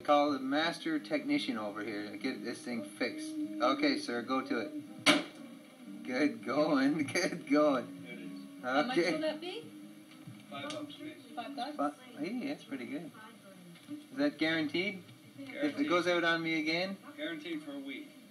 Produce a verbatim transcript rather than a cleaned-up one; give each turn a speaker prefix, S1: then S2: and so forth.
S1: Call the master technician over here to get this thing fixed. Okay, sir, go to it. Good going, good going.
S2: There it is.
S1: Okay.
S3: How much will that be?
S2: Five bucks, please.
S3: Five bucks?
S1: But, hey, that's pretty good. Is that guaranteed?
S2: Guaranteed.
S1: If it goes out on me again?
S2: Guaranteed for a week.